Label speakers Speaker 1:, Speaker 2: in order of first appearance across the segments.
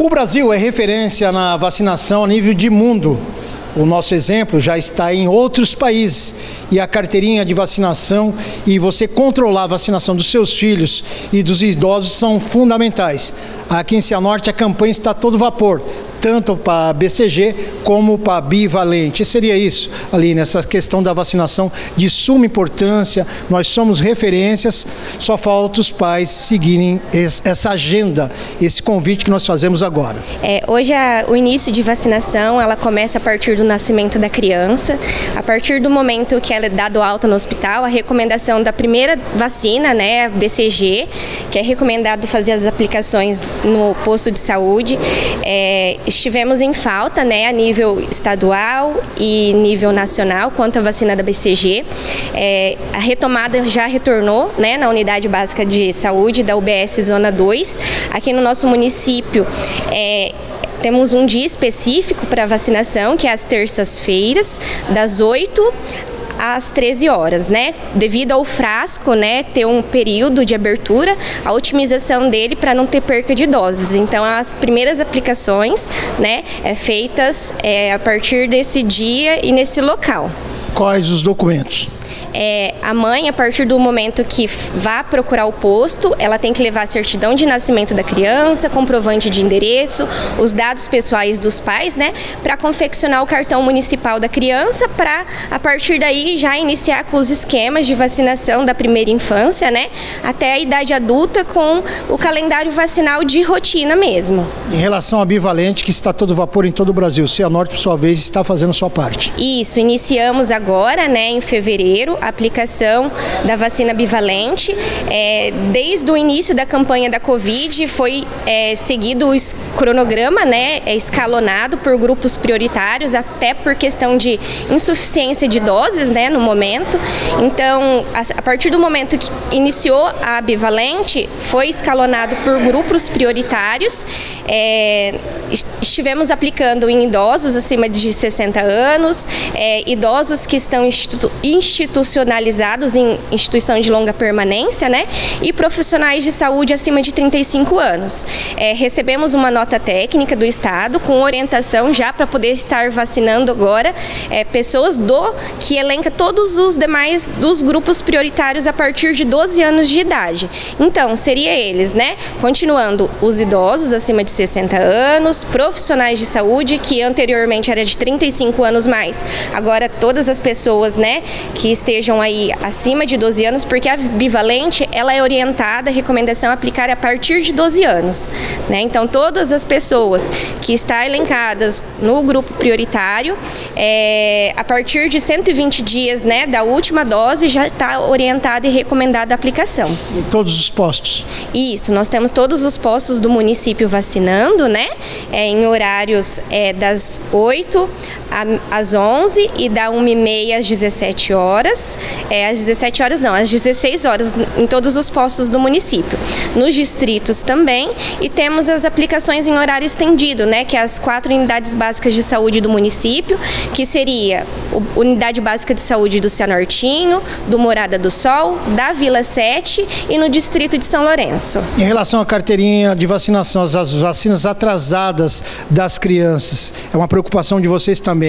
Speaker 1: O Brasil é referência na vacinação a nível de mundo. O nosso exemplo já está em outros países. E a carteirinha de vacinação e você controlar a vacinação dos seus filhos e dos idosos são fundamentais. Aqui em Cianorte a campanha está a todo vapor, tanto para a BCG como para a Bivalente. Seria isso, ali nessa questão da vacinação de suma importância. Nós somos referências, só falta os pais seguirem essa agenda, esse convite que nós fazemos agora.
Speaker 2: Hoje o início de vacinação, ela começa a partir do nascimento da criança. A partir do momento que ela é dado alta no hospital, a recomendação da primeira vacina, né, a BCG, que é recomendado fazer as aplicações no posto de saúde. Estivemos em falta, né, a nível estadual e nível nacional quanto à vacina da BCG. A retomada já retornou, né, na unidade básica de saúde da UBS Zona 2. Aqui no nosso município temos um dia específico para vacinação, que é às terças-feiras, das 8 às 13 horas, né? Devido ao frasco, né, ter um período de abertura, a otimização dele para não ter perca de doses. Então, as primeiras aplicações, né, feitas a partir desse dia e nesse local.
Speaker 1: Quais os documentos?
Speaker 2: A mãe, a partir do momento que vá procurar o posto, ela tem que levar a certidão de nascimento da criança, comprovante de endereço, os dados pessoais dos pais, né, para confeccionar o cartão municipal da criança, para a partir daí já iniciar com os esquemas de vacinação da primeira infância, né, até a idade adulta, com o calendário vacinal de rotina mesmo.
Speaker 1: Em relação à Bivalente, que está a todo vapor em todo o Brasil, Cianorte, por sua vez, está fazendo a sua parte.
Speaker 2: Isso, iniciamos agora, né, em fevereiro, a aplicação da vacina bivalente. Desde o início da campanha da Covid foi seguido o cronograma, né, escalonado por grupos prioritários, até por questão de insuficiência de doses, né, no momento. Então, a partir do momento que iniciou a bivalente, foi escalonado por grupos prioritários. Estivemos aplicando em idosos acima de 60 anos, idosos que estão institucionalizados em instituição de longa permanência, né, e profissionais de saúde acima de 35 anos. Recebemos uma nota técnica do Estado com orientação já para poder estar vacinando agora pessoas que elenca todos os demais dos grupos prioritários a partir de 12 anos de idade. Então, seria eles, né, continuando os idosos acima de 60 anos, profissionais de saúde, que anteriormente era de 35 anos mais, agora todas as pessoas, né, que estejam aí acima de 12 anos, porque a bivalente, ela é orientada, a recomendação é aplicar a partir de 12 anos, né? Então, todas as pessoas que estão elencadas no grupo prioritário, a partir de 120 dias, né, da última dose, já está orientada e recomendada a aplicação.
Speaker 1: Em todos os postos?
Speaker 2: Isso, nós temos todos os postos do município vacinando, né, em horários das 8 às 11 e da 1h30 às 17 horas. Às 17 horas não, às 16 horas em todos os postos do município. Nos distritos também, e temos as aplicações em horário estendido, né, que é as 4 unidades básicas de saúde do município, que seria a Unidade Básica de Saúde do Cianortinho, do Morada do Sol, da Vila 7 e no distrito de São Lourenço.
Speaker 1: Em relação à carteirinha de vacinação, as vacinas atrasadas das crianças, é uma preocupação de vocês também.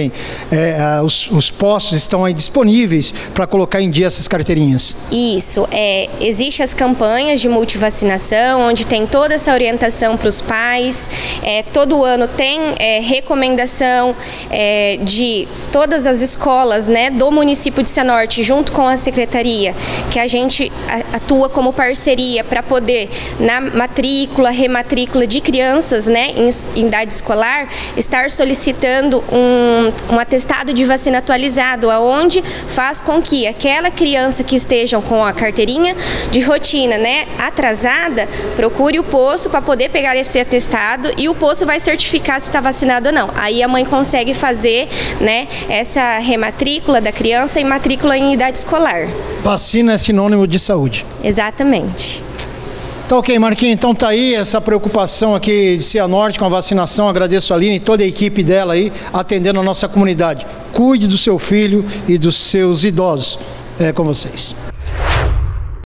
Speaker 1: Os postos estão aí disponíveis para colocar em dia essas carteirinhas? Isso,
Speaker 2: existem as campanhas de multivacinação, onde tem toda essa orientação para os pais, todo ano tem recomendação de todas as escolas, né, do município de Cianorte, junto com a secretaria, que a gente atua como parceria para poder, na matrícula, rematrícula de crianças, né, em idade escolar, estar solicitando um atestado de vacina atualizado, aonde faz com que aquela criança que estejam com a carteirinha de rotina, né, atrasada, procure o posto para poder pegar esse atestado e o posto vai certificar se está vacinado ou não. Aí a mãe consegue fazer, né, essa rematrícula da criança e matrícula em idade escolar.
Speaker 1: Vacina é sinônimo de saúde.
Speaker 2: Exatamente.
Speaker 1: Tá ok, Marquinhos, então tá aí essa preocupação aqui de Cianorte com a vacinação. Agradeço a Aline e toda a equipe dela aí, atendendo a nossa comunidade. Cuide do seu filho e dos seus idosos. É com vocês.